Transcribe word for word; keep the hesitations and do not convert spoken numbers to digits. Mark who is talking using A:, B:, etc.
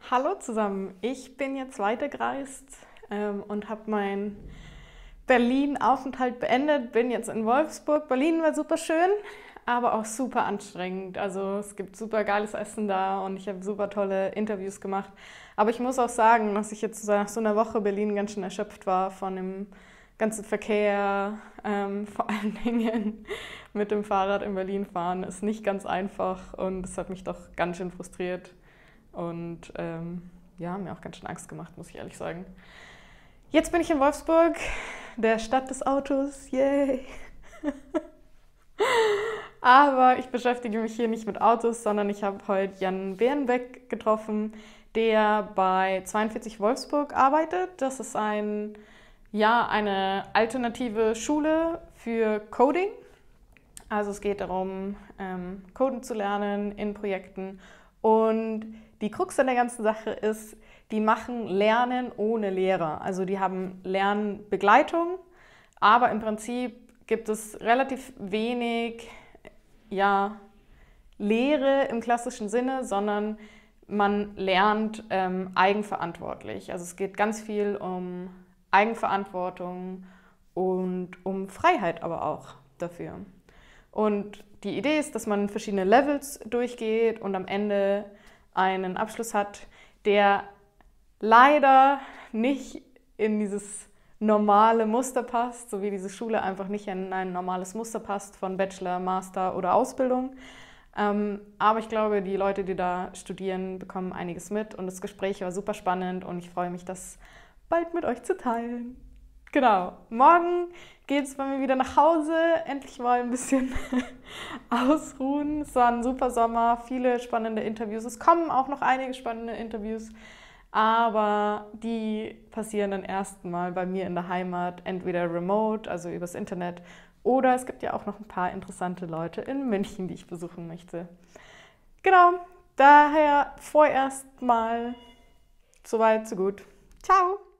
A: Hallo zusammen, ich bin jetzt weitergereist ähm, und habe meinen Berlin-Aufenthalt beendet, bin jetzt in Wolfsburg. Berlin war super schön, aber auch super anstrengend. Also es gibt super geiles Essen da und ich habe super tolle Interviews gemacht. Aber ich muss auch sagen, dass ich jetzt nach so einer Woche Berlin ganz schön erschöpft war von dem ganzen Verkehr, ähm, vor allen Dingen mit dem Fahrrad in Berlin fahren ist nicht ganz einfach und das hat mich doch ganz schön frustriert. Und ähm, ja, mir auch ganz schön Angst gemacht, muss ich ehrlich sagen. Jetzt bin ich in Wolfsburg, der Stadt des Autos, yay! Aber ich beschäftige mich hier nicht mit Autos, sondern ich habe heute Jan Behrenbeck getroffen, der bei zweiundvierzig Wolfsburg arbeitet. Das ist ein, ja, eine alternative Schule für Coding. Also es geht darum, ähm, Coden zu lernen in Projekten. Und die Krux an der ganzen Sache ist, die machen Lernen ohne Lehrer. Also die haben Lernbegleitung, aber im Prinzip gibt es relativ wenig, ja, Lehre im klassischen Sinne, sondern man lernt ähm, eigenverantwortlich. Also es geht ganz viel um Eigenverantwortung und um Freiheit aber auch dafür. Und die Idee ist, dass man verschiedene Levels durchgeht und am Ende einen Abschluss hat, der leider nicht in dieses normale Muster passt, so wie diese Schule einfach nicht in ein normales Muster passt von Bachelor, Master oder Ausbildung. Ähm, aber ich glaube, die Leute, die da studieren, bekommen einiges mit und das Gespräch war super spannend und ich freue mich, das bald mit euch zu teilen. Genau, morgen geht es bei mir wieder nach Hause, endlich mal ein bisschen ausruhen. Es war ein super Sommer, viele spannende Interviews. Es kommen auch noch einige spannende Interviews, aber die passieren dann erstmal bei mir in der Heimat, entweder remote, also übers Internet, oder es gibt ja auch noch ein paar interessante Leute in München, die ich besuchen möchte. Genau, daher vorerst mal so weit, so gut. Ciao!